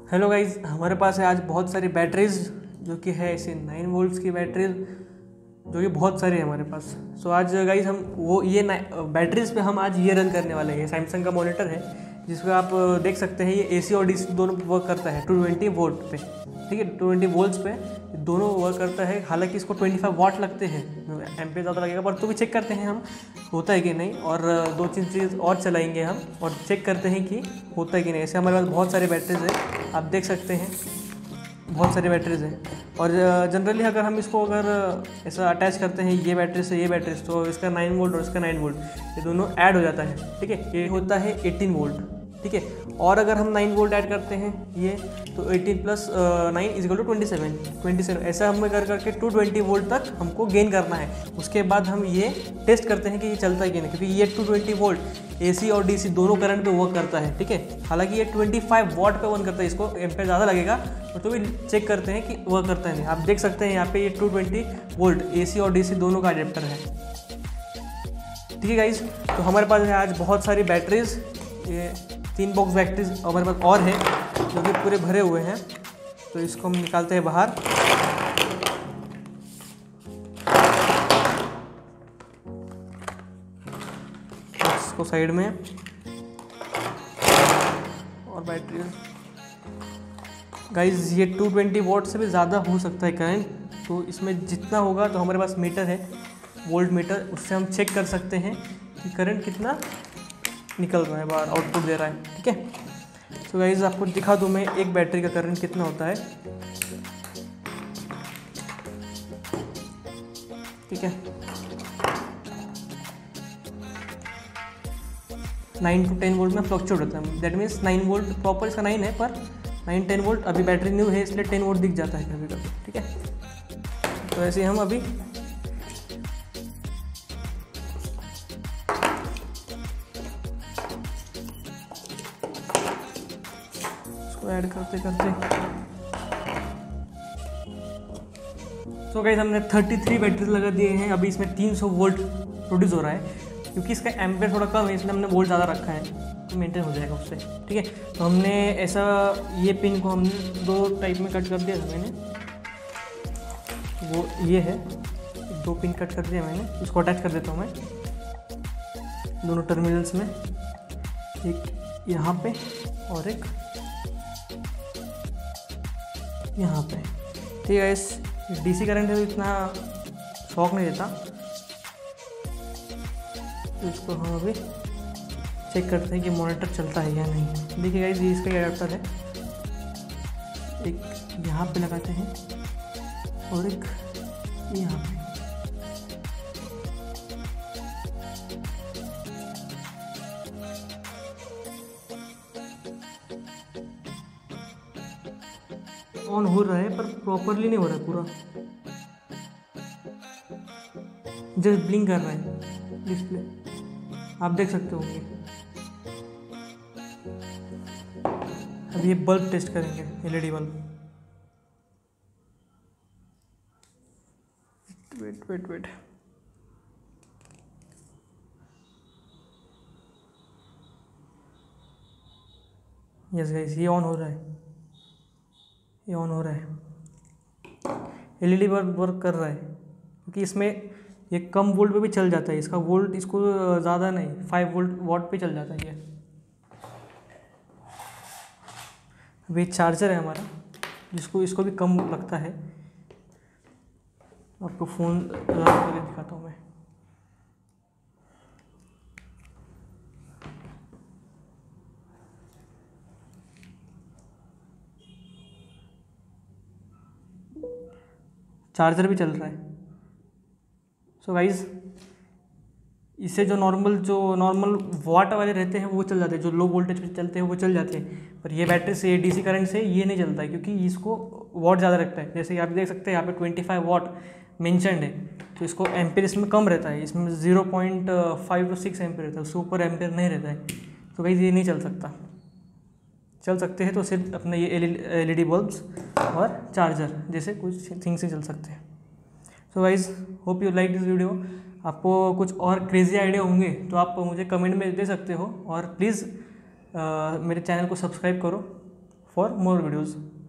Hello guys, हमारे पास है आज बहुत सारी बैटरीज जो कि है ऐसे 9 वोल्ट्स की बैटरीज जो कि बहुत सारी है हमारे पास। सो आज गाइज हम वो ये बैटरीज पे हम आज ये रन करने वाले हैं। सैमसंग का मॉनिटर है जिसमें आप देख सकते हैं ये एसी और डीसी दोनों वर्क करता है 220 वोल्ट पे, ठीक है, 220 वोल्ट्स पे दोनों वर्क करता है। हालांकि इसको 25 वाट लगते हैं, एम्पीयर ज़्यादा लगेगा, पर तो भी चेक करते हैं हम होता है कि नहीं, और 2-3 चीज़ और चलाएंगे हम और चेक करते हैं कि होता है कि नहीं। ऐसे हमारे पास बहुत सारे बैटरीज हैं, आप देख सकते हैं बहुत सारे बैटरीज हैं। और जनरली अगर हम इसको अगर ऐसा अटैच करते हैं ये बैटरी से ये बैटरी से, तो इसका 9 वोल्ट और इसका 9 वोल्ट ये दोनों ऐड हो जाता है, ठीक है। ये होता है 18 वोल्ट, ठीक है। और अगर हम 9 वोल्ट ऐड करते हैं ये, तो 18 प्लस 9 इज इक्वल टू 27। ऐसा हमें कर करके 220 वोल्ट तक हमको गेन करना है। उसके बाद हम ये टेस्ट करते हैं कि ये चलता है कि नहीं, क्योंकि ये 220 वोल्ट एसी और डीसी दोनों करंट पे वर्क करता है, ठीक है। हालांकि ये 25 वाट पे वर्क करता है, इसको एम्पेयर ज़्यादा लगेगा, तो भी चेक करते हैं कि वर्क करता है नहीं। आप देख सकते हैं यहाँ पे ये 220 वोल्ट एसी और डीसी दोनों का अडेप्टर है, ठीक है गाइज। तो हमारे पास है आज बहुत सारी बैटरीज, ये 3 बॉक्स बैटरीज हमारे पास और है जो कि पूरे भरे हुए हैं। तो इसको हम निकालते हैं बाहर। इसको साइड में, और बैटरी गाइज ये 220 वोल्ट से भी ज़्यादा हो सकता है करंट, तो इसमें जितना होगा, तो हमारे पास मीटर है, वोल्ट मीटर, उससे हम चेक कर सकते हैं कि करंट कितना निकल रहा है बाहर, आउटपुट दे रहा है, ठीक है। तो गाइज आपको दिखा दूँ मैं एक बैटरी का करंट कितना होता है, ठीक है। 9 to 10 वोल्ट में फ्लक्चुएट होता है, दैट मीन्स 9 वोल्ट प्रॉपर इसका 9 है, पर 9-10 वोल्ट अभी बैटरी न्यू है इसलिए 10 वोल्ट दिख जाता है कभी कभी, ठीक है। तो ऐसे हम अभी इसको ऐड करते करते, सो गाइस हमने 33 बैटरी लगा दिए हैं। अभी इसमें 300 वोल्ट प्रोड्यूस हो रहा है, क्योंकि इसका एम्पेयर थोड़ा कम है इसलिए हमने वोल्ट ज़्यादा रखा है, तो मेंटेन हो जाएगा उससे, ठीक है। तो हमने ऐसा ये पिन को हमने 2 टाइप में कट कर दिया था मैंने, वो ये है, 2 पिन कट कर दिया मैंने। इसको अटैच कर देता हूँ मैं दोनों टर्मिनल्स में, एक यहाँ पे और एक यहाँ पे, ठीक है। इस डीसी करंट है तो इतना शॉक नहीं देता, तो इसको हम अभी चेक करते हैं कि मॉनिटर चलता है या नहीं। देखिए गाइस, ये इसका एडाप्टर है, एक यहाँ पे लगाते हैं और एक यहाँ पे। ऑन हो रहा है पर प्रॉपरली नहीं हो रहा है पूरा, जस्ट ब्लिंक कर रहा है डिस्प्ले, आप देख सकते होंगे। अब ये बल्ब टेस्ट करेंगे, LED bulb. Wait yes guys, ये ऑन हो रहा है, ये ऑन हो रहा है, एलईडी बल्ब वर्क कर रहा है, क्योंकि इसमें ये कम वोल्ट पे भी चल जाता है, इसका वोल्ट इसको ज़्यादा नहीं 5 वोल्ट वाट पे चल जाता है ये। अभी चार्जर है हमारा जिसको इसको भी कम लगता है, आपको फ़ोन करके दिखाता हूँ मैं। चार्जर भी चल रहा है। सो गाइज, इससे जो नॉर्मल वाट वाले रहते हैं वो चल जाते हैं, जो लो वोल्टेज पे चलते हैं वो चल जाते हैं, पर ये बैटरी से डीसी करंट से ये नहीं चलता है, क्योंकि इसको वाट ज़्यादा रखता है। जैसे कि आप देख सकते हैं यहाँ पे 25 वाट मेंशन्ड है, तो इसको एम्पेयर इसमें कम रहता है, इसमें 0.5 to 6 एम्पेयर रहता है, उससे ऊपर एम्पेयर नहीं रहता है। तो गाइज ये नहीं चल सकता, चल सकते हैं तो सिर्फ अपने ये एलईडी बल्ब्स और चार्जर जैसे कुछ थिंग्स ही चल सकते हैं। So guys, hope you like this video. आपको कुछ और क्रेजी आइडिया होंगे तो आप मुझे कमेंट में दे सकते हो, और प्लीज़ मेरे चैनल को सब्सक्राइब करो फॉर मोर वीडियोज़।